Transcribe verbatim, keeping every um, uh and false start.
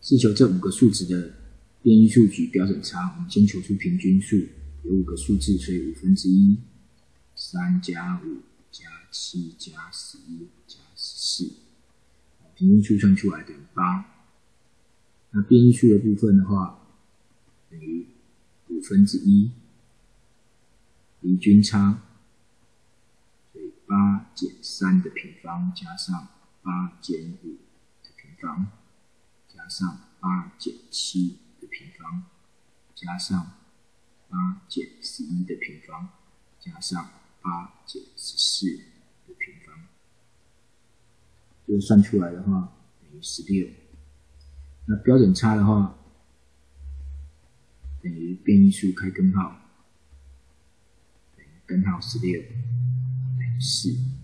是求这五个数值的变异数举标准差，我们先求出平均数，有五个数字，所以五分之一、三加五加七加十一加十四，平均数算出来等于八。那变异数的部分的话，等于五分之一，离均差，所以八减三的平方加上八减五的平方，加上八减七的平方，加上八减十一的平方，加上八减十四的平方，这个算出来的话等于十六。那标准差的话，等于变异数开根号，等于根号十六等于四。